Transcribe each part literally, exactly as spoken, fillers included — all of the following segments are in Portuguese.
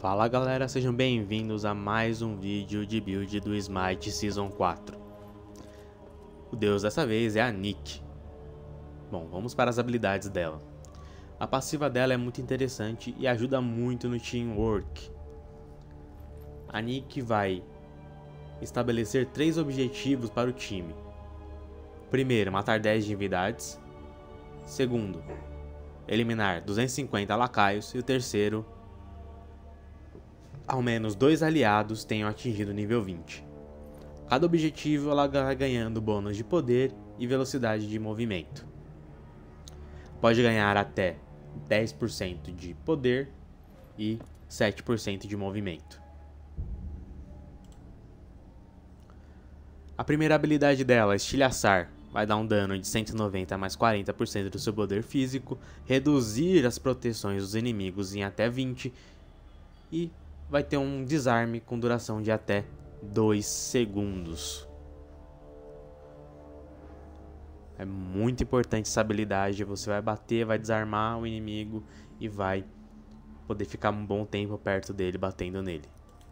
Fala galera, sejam bem-vindos a mais um vídeo de build do Smite Season quatro. O deus dessa vez é a Nick. Bom, vamos para as habilidades dela. A passiva dela é muito interessante e ajuda muito no teamwork. A Nick vai estabelecer três objetivos para o time. Primeiro, matar dez divindades. Segundo, eliminar duzentos e cinquenta lacaios. E o terceiro, ao menos dois aliados tenham atingido o nível vinte. Cada objetivo ela vai ganhando bônus de poder e velocidade de movimento. Pode ganhar até dez por cento de poder e sete por cento de movimento. A primeira habilidade dela, Estilhaçar, vai dar um dano de cento e noventa mais quarenta por cento do seu poder físico, reduzir as proteções dos inimigos em até vinte e vai ter um desarme com duração de até dois segundos. É muito importante essa habilidade, você vai bater, vai desarmar o inimigo e vai poder ficar um bom tempo perto dele, batendo nele.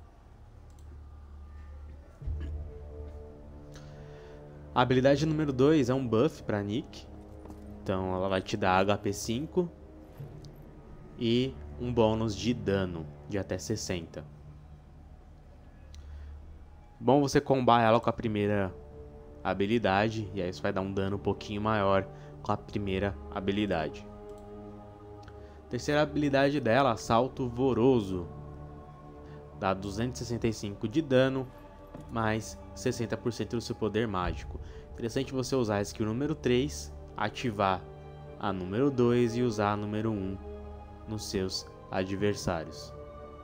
A habilidade número dois é um buff para Nick, então ela vai te dar H P cinco e um bônus de dano de até sessenta. Bom você combar ela com a primeira habilidade, e aí isso vai dar um dano um pouquinho maior com a primeira habilidade. Terceira habilidade dela, Salto Voroso, dá duzentos e sessenta e cinco de dano mais sessenta por cento do seu poder mágico. Interessante você usar a skill número três, ativar a número dois e usar a número um nos seus adversários.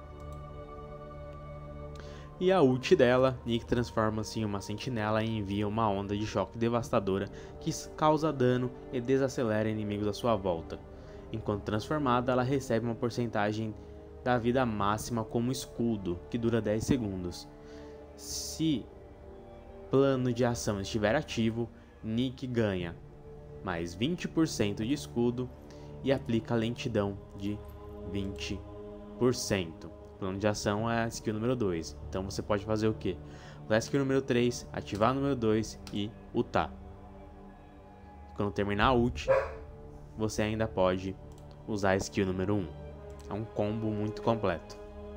E a ult dela, Nick transforma-se em uma sentinela e envia uma onda de choque devastadora que causa dano e desacelera inimigos à sua volta. Enquanto transformada, ela recebe uma porcentagem da vida máxima como escudo, que dura dez segundos. Se plano de ação estiver ativo, Nick ganha mais vinte por cento de escudo e aplica lentidão de vinte por cento. O plano de ação é a skill número dois. Então você pode fazer o que? Usar a skill número três, ativar a número dois e ultar. Quando terminar a ult, você ainda pode usar a skill número um. É um combo muito completo.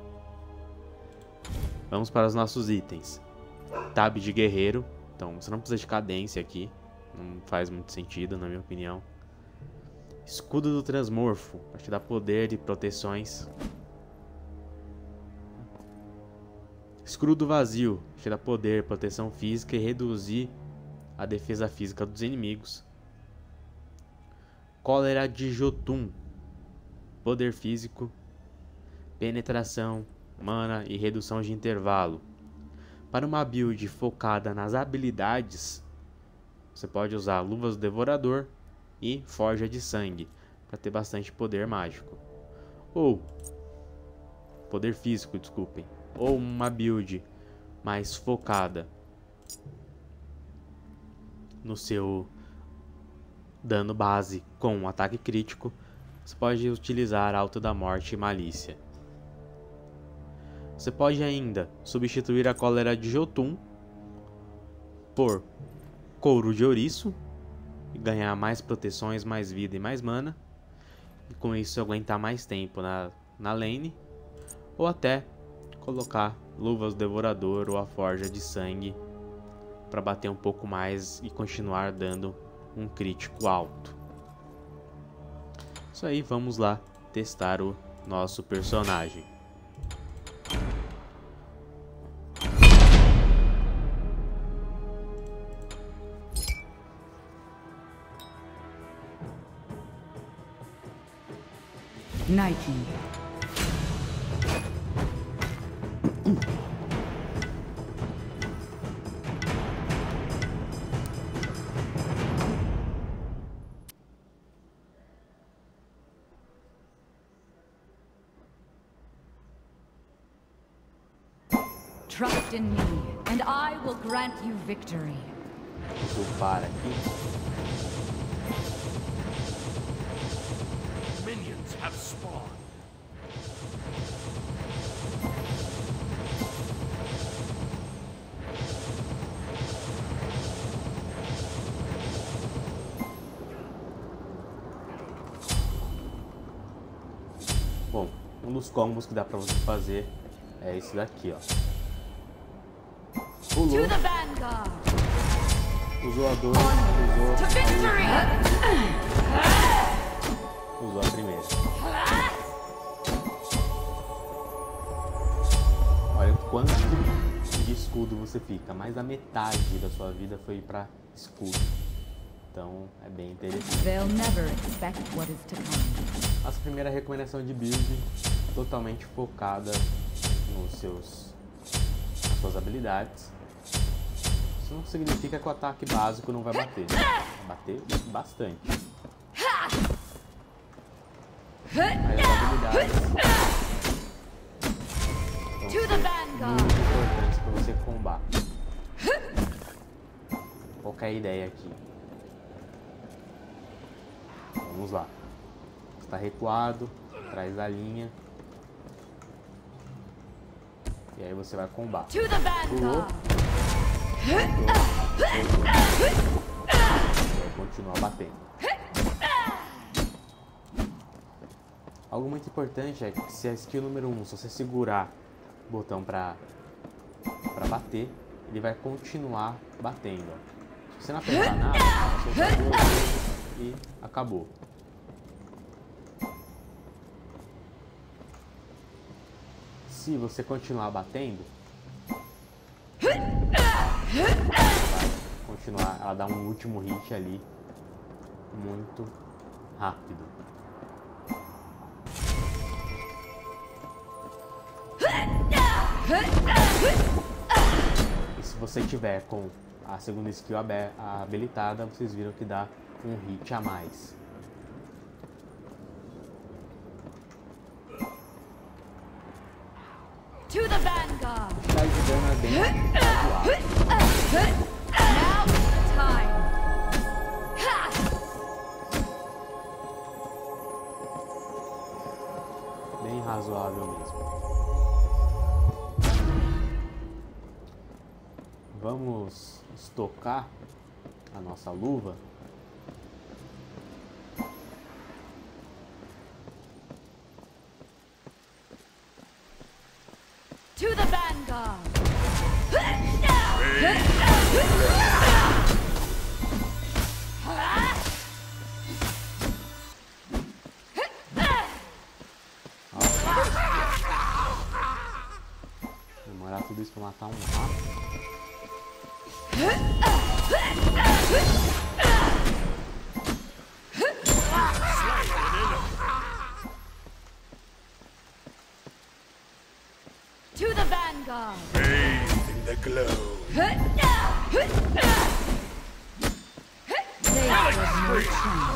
Vamos para os nossos itens. Tab de guerreiro. Então você não precisa de cadência aqui. Não faz muito sentido, na minha opinião. Escudo do Transmorfo, para te dar poder e proteções. Escudo do Vazio, te dá poder, proteção física e reduzir a defesa física dos inimigos. Cólera de Jotun, poder físico, penetração, mana e redução de intervalo. Para uma build focada nas habilidades, você pode usar Luvas do Devorador e Forja de Sangue, para ter bastante poder mágico. Ou, poder físico, desculpem. Ou uma build mais focada no seu dano base com um ataque crítico, você pode utilizar Alto da Morte e Malícia. Você pode ainda substituir a Cólera de Jotun por Couro de Ouriço e ganhar mais proteções, mais vida e mais mana, e com isso aguentar mais tempo na, na lane, ou até colocar Luvas do Devorador ou a Forja de Sangue para bater um pouco mais e continuar dando um crítico alto. Isso aí, vamos lá testar o nosso personagem. Nike. Trust in me, and I will grant you victory. Vou parar aqui. Minions have spawned. Bom, um dos combos que dá pra você fazer é esse daqui, ó. Pulou, usou a dor, usou a, usou a primeira. Olha o quanto de escudo você fica, mais da metade da sua vida foi pra escudo. Então é bem interessante. Nossa primeira recomendação de build totalmente focada nos seus, nas suas habilidades. Isso não significa que o ataque básico não vai bater, né? Vai bater bastante. Mas as habilidades vão ser muito importantes para você combar. Qual que é a ideia aqui? Vamos lá. Está recuado, atrás da linha. E aí você vai combar. Pulou. Vai continuar batendo. Algo muito importante é que se a skill número um, se você segurar o botão para para bater, ele vai continuar batendo. Se você não apertar nada, você soltar duas vezes e acabou. Se você continuar batendo, vai continuar, ela dá um último hit ali muito rápido. E se você tiver com a segunda skill habilitada, vocês viram que dá um hit a mais. To the vanguard. Tá de dano é bem razoável. Now is the time. Bem razoável mesmo. Vamos estocar a nossa luva. To the vanguard. Demorar tudo isso pra matar um rato. To the vanguard. Bathe in the glow. They have no chance.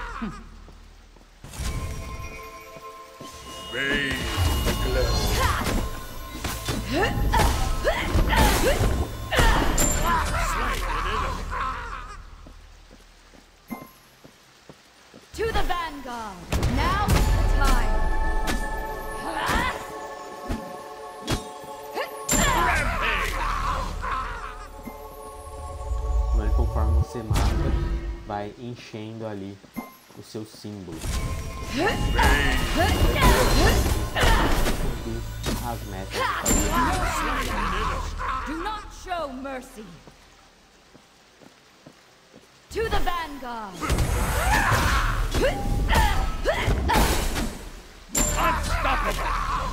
Bathe in the glow. To the vanguard. Now is the time. Conforme você mata, vai enchendo ali o seu símbolo. E as metas Do not show mercy. To the vanguard. Unstoppable.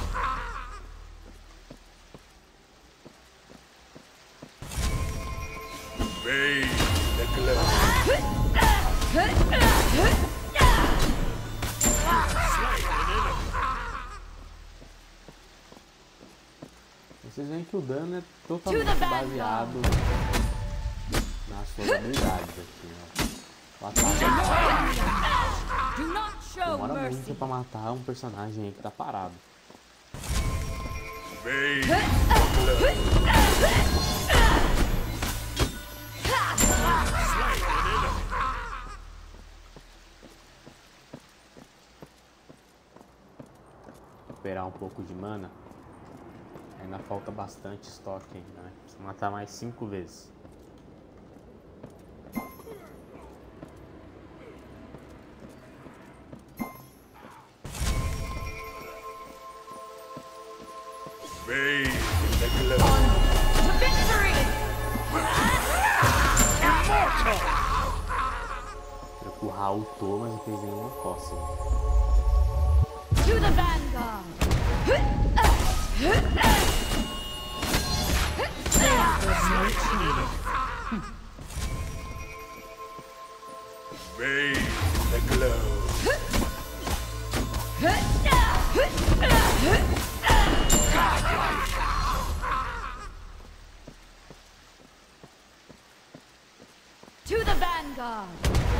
Bathe in the glow. Vocês veem que o dano é totalmente baseado nas suas habilidades aqui, ó. O ataque demora muito pra matar um personagem aí que tá parado. Bathe in the glow. Recuperar um pouco de mana. Ainda falta bastante estoque ainda, né? Precisa matar mais cinco vezes. Bathe in the glow. To victory! Immortal! O Raul ultou, mas não fez nenhuma coça. To the vanguard! Bathe in the glow. To the vanguard!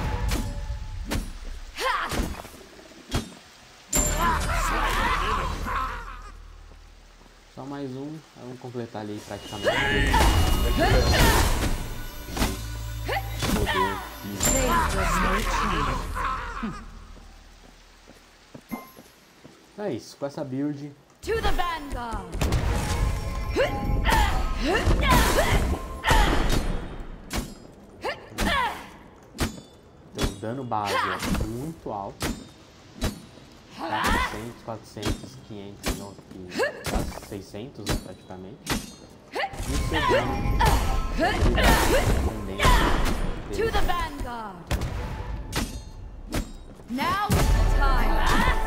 Só mais um, vamos completar ali praticamente. Poder é isso, com essa build To the vanguard! tem um dano base é muito alto. quatrocentos, quatrocentos, quinhentos, não, quase seiscentos, né, praticamente. E o seu dano To the vanguard! Now is the time!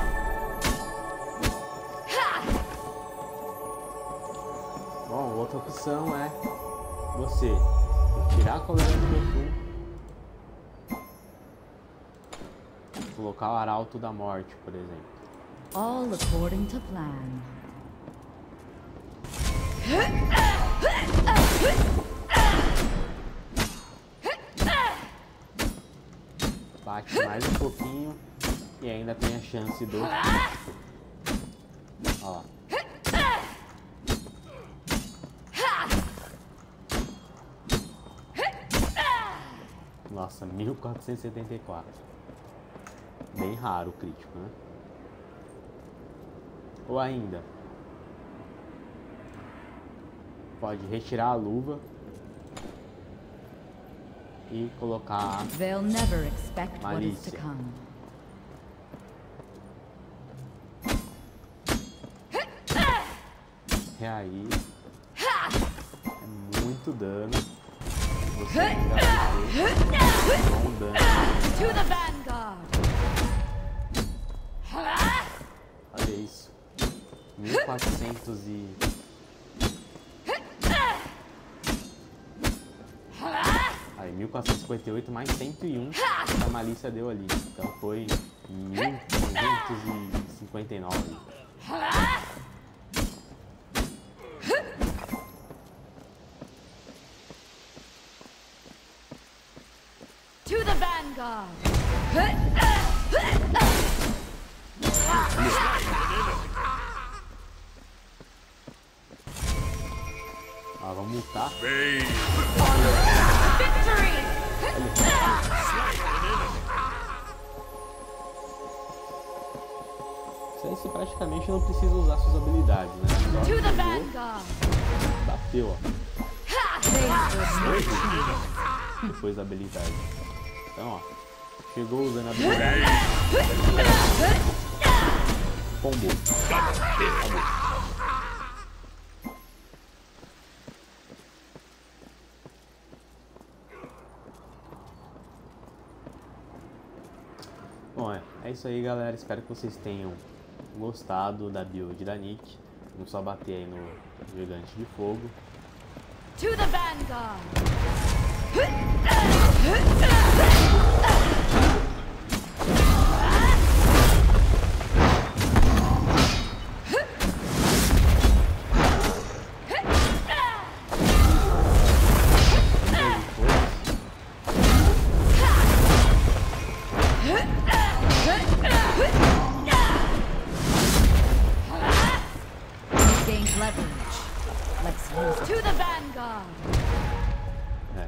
Bom, outra opção é você tirar a coleira do Befum, colocar o Arauto da Morte, por exemplo. All according to plan. Bate mais um pouquinho e ainda tem a chance do... Ó lá. Nossa, mil quatrocentos e setenta e quatro. Bem raro o crítico, né? Ou ainda, pode retirar a luva e colocar They'll never expect what is to Malícia. come. E aí é muito dano. Você ainda vai ter um dano. To the vanguard! Olha isso. mil e quatrocentos e... Aí, mil quatrocentos e cinquenta e oito mais cento e um que a malícia deu ali. Então foi mil trezentos e cinquenta e nove. To the vanguard! Ah, vamos lutar. Bathe. Victory! Isso aí você praticamente não precisa usar suas habilidades, né? Só To the jogou, vanguard! bateu, ó. They Depois da habilidade. Então, ó. Chegou usando a habilidade. Combo. Acabou. Bom, é, é isso aí, galera. Espero que vocês tenham gostado da build da Nick. Vamos só bater aí no Gigante de Fogo. To the vanguard! Gained leverage. Let's use it. To the vanguard! É.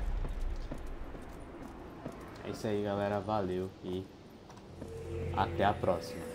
É isso aí, galera. Valeu e até a próxima.